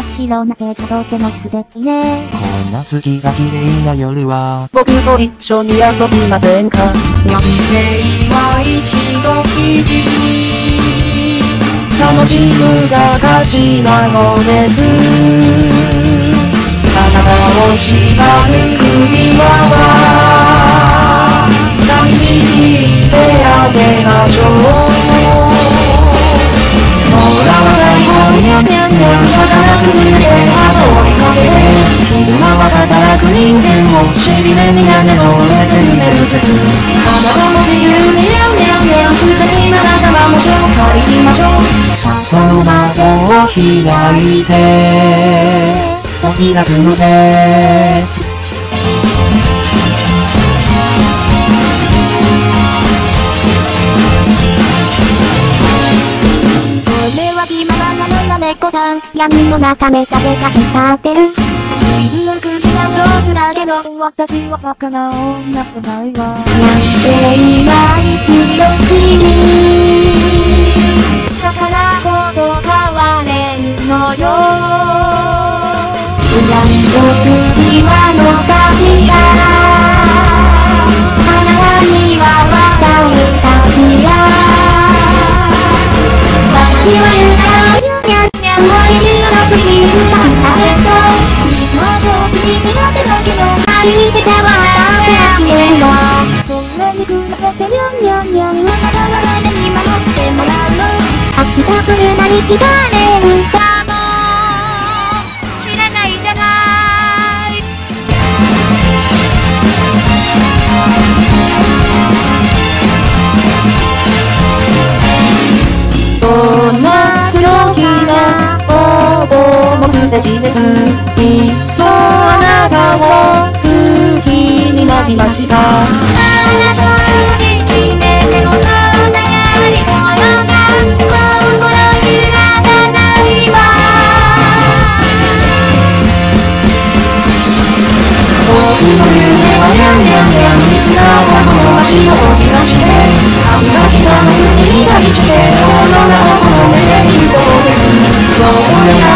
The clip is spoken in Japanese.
白鍋がとても素敵ね。 こんな月が綺麗な夜は僕と一緒に遊びませんか。 人生は一度きり、 楽しむが勝ちなのです。あなたを縛る首輪は抱きちぎってあげましょう。ほら最後にゃんにゃんにゃん働くつけ後追いかけて、昼間は働く人間を尻目に屋根の上で埋める説。あなたも自由ににゃんにゃんにゃん素敵な仲間も紹介しましょう。さあその窓を開いておいらずのです。 俺は気ままなのな猫さん、闇の中目だけが光ってる。自分の口が上手だけど私はバカな女じゃないわ。なんて今一度きりだからこそ変われるのよ。恨みと首輪のかしら、あなたにはわかるかしら。私は言うたよにゃんにゃんもう一度の口に歌ったけど、水は上手に苦手だけど毎日茶碗洗ってあげるの。それに比べてにゃんにゃんにゃんあなたの胸に守ってもらうの。秋が来るなに聞かれるかもしれないじゃない。 そんな強気な応募も素敵です。いっそあなたを好きになりました。 あなたの時期ででもそんなやり方じゃ心揺らがないわ。 僕の夢はにゃんにゃんにゃんいつかはこの街を飛び出して歯磨きがの国に対してこの名をこの目で見ることです。そうや